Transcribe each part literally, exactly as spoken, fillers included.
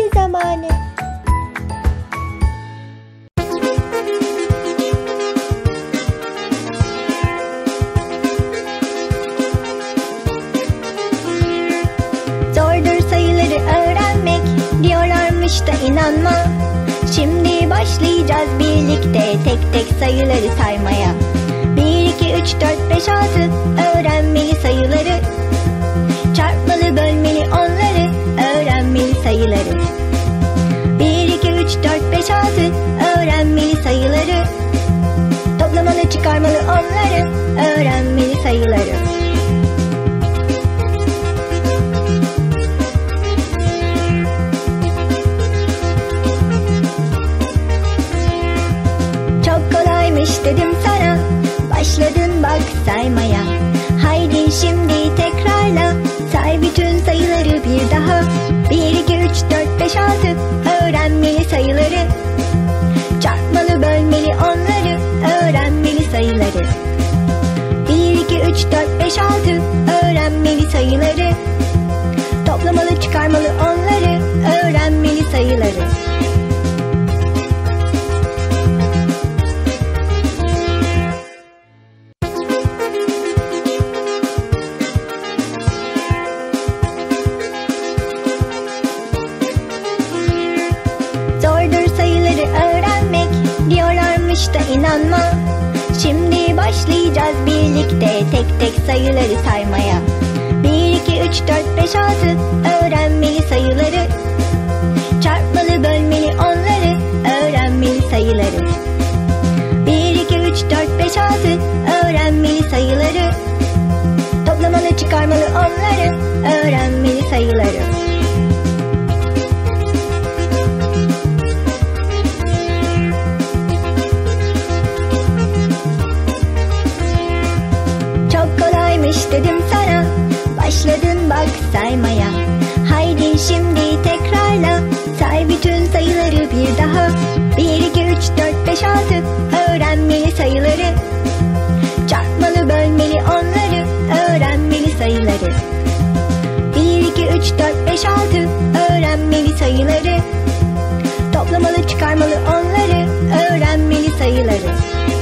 Hadi zamanı. Zordur sayıları öğrenmek diyorlarmış da inanma. Şimdi başlayacağız birlikte tek tek sayıları saymaya. Bir, iki, üç, dört, beş, altı öğrenmeli sayıları. Çarpmalı, bölmeli onları öğrenmeli sayıları. Bir, iki, üç, dört, beş, altı öğrenmeli sayıları. Toplamalı, çıkarmalı onları öğrenmeli sayıları. Çok kolaymış dedim sana, başladın bak saymaya. Haydi şimdi tekrarla, say bütün sayıları bir daha. Bir, iki, üç, dört, beş, altı öğrenmeli sayıları. Çarpmalı, bölmeli onları öğrenmeli sayıları. Bir, iki, üç, dört, beş, altı öğrenmeli sayıları. Toplamalı, çıkarmalı onları öğrenmeli sayıları. Zordur sayıları öğrenmek diyorlarmış da inanma. Şimdi başlayacağız birlikte tek tek sayıları saymaya. Bir, iki, üç, dört, beş, altı öğrenmeli sayıları. Çarpmalı, bölmeli onları öğrenmeli sayıları. Bir, iki, üç, dört, beş, altı öğrenmeli sayıları. Toplamalı, çıkarmalı onları öğrenmeli sayıları. Dedim sana, başladın bak saymaya. Haydi şimdi tekrarla, say bütün sayıları bir daha. Bir, iki, üç, dört, beş, altı öğrenmeli sayıları. Çarpmalı, bölmeli onları öğrenmeli sayıları. Bir, iki, üç, dört, beş, altı öğrenmeli sayıları. Toplamalı, çıkarmalı onları öğrenmeli sayıları.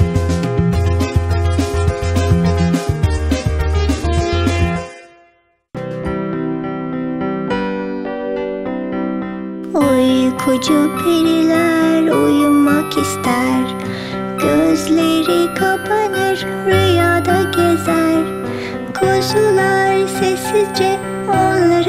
Uykucu periler uyumak ister. Gözleri kapanır, rüyada gezer. Kuzular sessizce onları